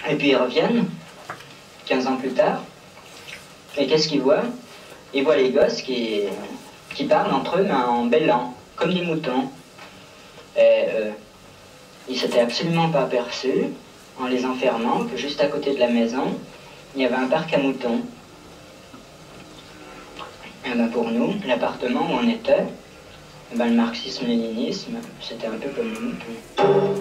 Et puis ils reviennent, 15 ans plus tard, et qu'est-ce qu'ils voient? Ils voient les gosses qui parlent entre eux, mais en bêlant, comme des moutons. Et ils s'étaient absolument pas aperçus, en les enfermant, que juste à côté de la maison, il y avait un parc à moutons. Et ben pour nous, l'appartement où on était, ben le marxisme-léninisme, c'était un peu comme nous.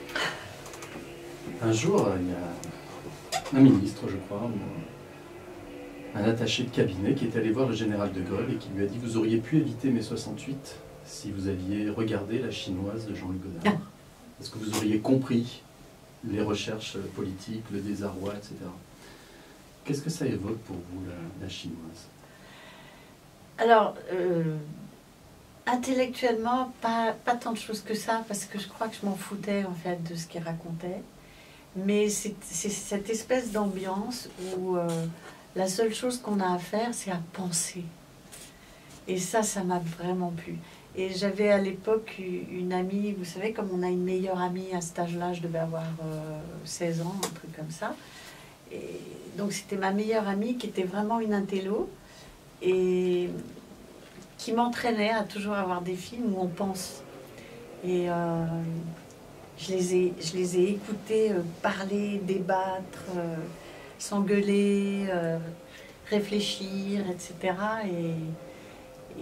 Un jour, il y a un ministre, je crois, ou un attaché de cabinet qui est allé voir le général de Gaulle et qui lui a dit « Vous auriez pu éviter mai 68 si vous aviez regardé La Chinoise de Jean-Luc Godard. Est-ce que vous auriez compris les recherches politiques, le désarroi, etc. » Qu'est-ce que ça évoque pour vous, la Chinoise? Alors, intellectuellement, pas tant de choses que ça, parce que je crois que je m'en foutais, en fait, de ce qu'il racontait. Mais c'est cette espèce d'ambiance où la seule chose qu'on a à faire, c'est à penser. Et ça m'a vraiment plu. Et j'avais à l'époque une amie, vous savez, comme on a une meilleure amie à cet âge-là, je devais avoir 16 ans, un truc comme ça. Et donc c'était ma meilleure amie qui était vraiment une intello et qui m'entraînait à toujours avoir des films où on pense. Et je les ai écoutés parler, débattre, s'engueuler, réfléchir, etc. Et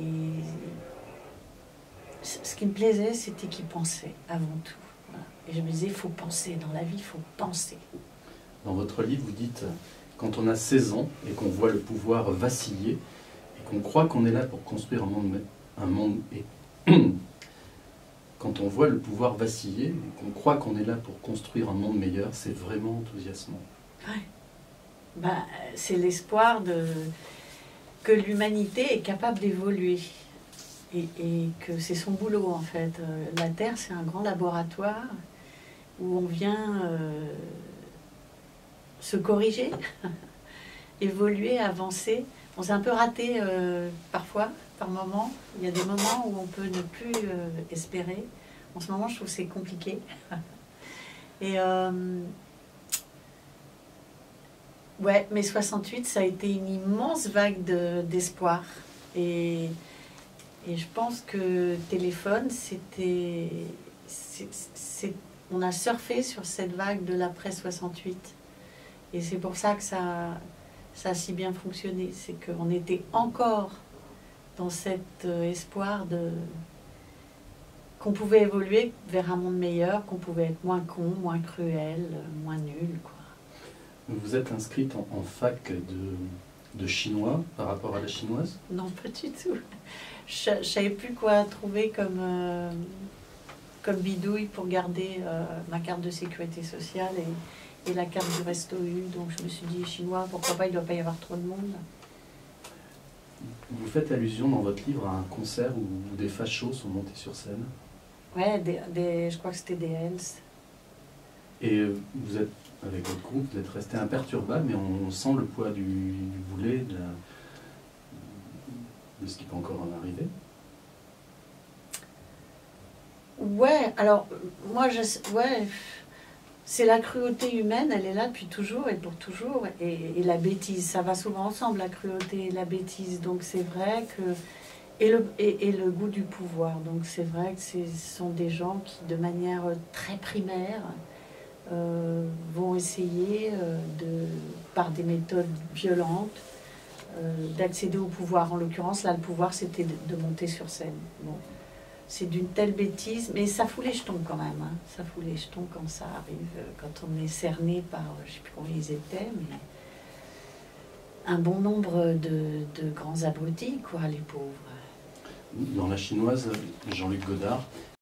ce qui me plaisait, c'était qu'ils pensaient avant tout. Voilà. Et je me disais, il faut penser. Dans la vie, il faut penser. Dans votre livre, vous dites « Quand on a 16 ans et qu'on voit le pouvoir vaciller et qu'on croit qu'on est là pour construire un monde quand on voit le pouvoir vaciller et qu'on croit qu'on est là pour construire un monde meilleur, c'est vraiment enthousiasmant. » Ouais. Ben, c'est l'espoir que l'humanité est capable d'évoluer. Et que c'est son boulot, en fait. La Terre, c'est un grand laboratoire où on vient se corriger, évoluer, avancer. On s'est un peu raté parfois, par moments. Il y a des moments où on peut ne plus espérer. En ce moment, je trouve que c'est compliqué. Et ouais, mai 68, ça a été une immense vague d'espoir. Et je pense que Téléphone, on a surfé sur cette vague de l'après 68. Et c'est pour ça que ça a si bien fonctionné. C'est qu'on était encore dans cet espoir qu'on pouvait évoluer vers un monde meilleur, qu'on pouvait être moins con, moins cruel, moins nul, quoi. Vous êtes inscrite en fac de chinois par rapport à la chinoise? Non, pas du tout. Je ne savais plus quoi trouver comme bidouille pour garder ma carte de sécurité sociale et la carte du Resto U. Donc je me suis dit, chinois, pourquoi pas, il ne doit pas y avoir trop de monde. Vous faites allusion dans votre livre à un concert où des fachos sont montés sur scène. Ouais, je crois que c'était des Hells. Et vous êtes, avec votre groupe, vous êtes resté imperturbable, mais on sent le poids du boulet, de ce qui peut encore en arriver. Ouais, alors, moi, ouais, c'est la cruauté humaine, elle est là depuis toujours et pour toujours. Et la bêtise, ça va souvent ensemble, la cruauté et la bêtise. Donc c'est vrai que... Et le goût du pouvoir. Donc c'est vrai que ce sont des gens qui, de manière très primaire, vont essayer, par des méthodes violentes, d'accéder au pouvoir. En l'occurrence, là, le pouvoir, c'était de monter sur scène. Bon. C'est d'une telle bêtise, mais ça fout les jetons quand même. Hein. Ça fout les jetons quand ça arrive, quand on est cerné par, je ne sais plus combien ils étaient, mais un bon nombre de grands abrutis, quoi, les pauvres. Dans La Chinoise, Jean-Luc Godard